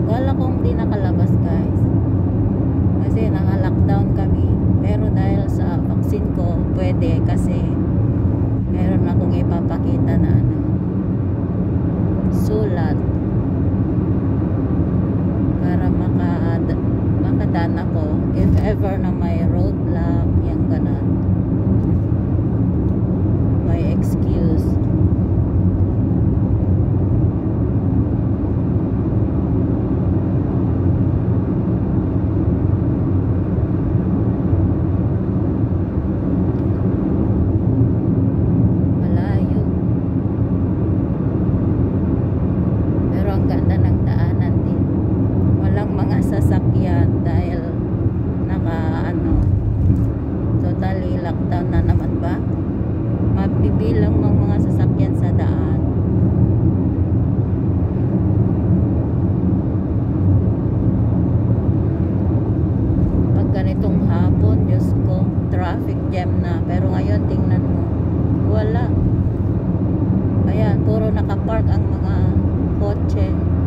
Kala kong di nakalabas guys. Kasi naka-lockdown kami. Pero dahil sa vaccine ko, pwede kasi meron akong ipapakita na sulat para makadaan ako if ever na may roadblock, yung ganun. May excuse. Sasakyan dahil totally lockdown na naman ba? Mabibilang ng mga sasakyan sa daan. Pag ganitong hapon, Diyos ko, traffic jam na. Pero ngayon, tingnan mo, wala. Ayan, puro nakapark ang mga kotse.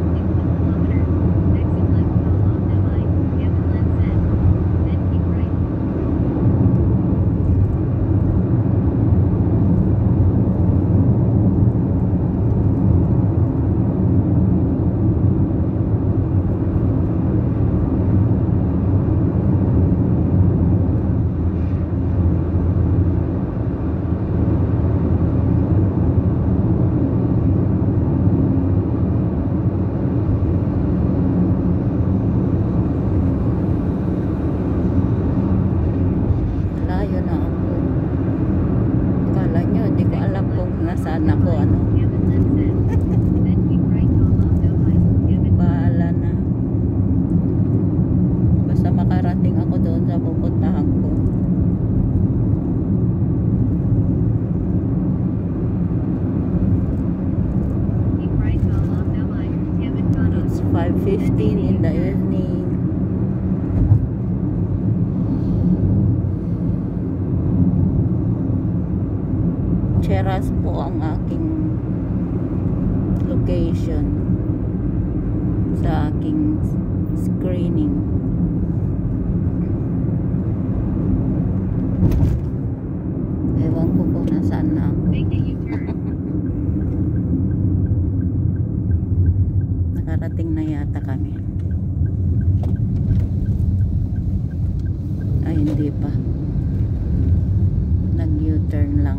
Nasaan ako, bahala na. Basta makarating ako doon sa pupuntahan ko. It's 5:15 in the evening. Cheras po ang aking location sa aking screening. Ewan ko kung nasaan na ako. Nakarating na yata kami. Ay, hindi pa. Nag-U-turn lang.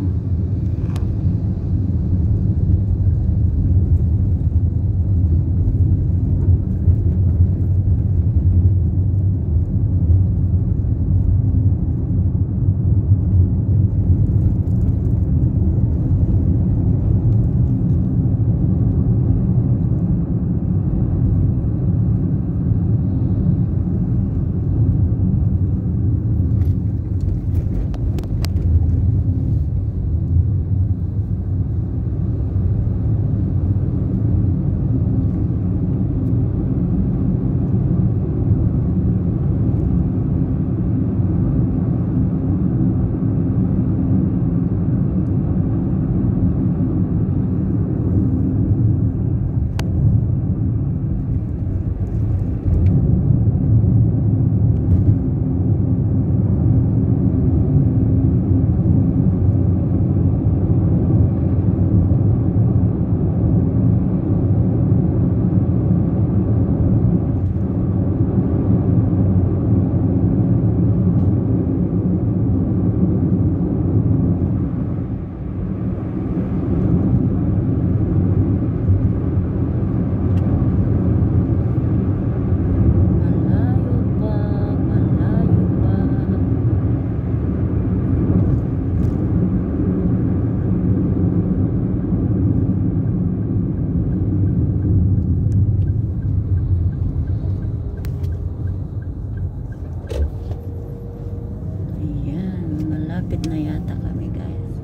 Malapit na yata kami, guys.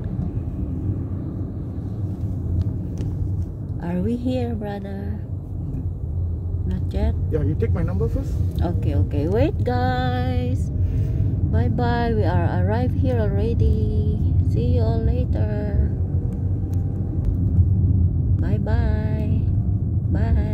Are we here, brother? Not yet? Yeah, you take my number first? Okay, okay. Wait, guys. Bye-bye. We are arrived here already. See you all later. Bye-bye. Bye.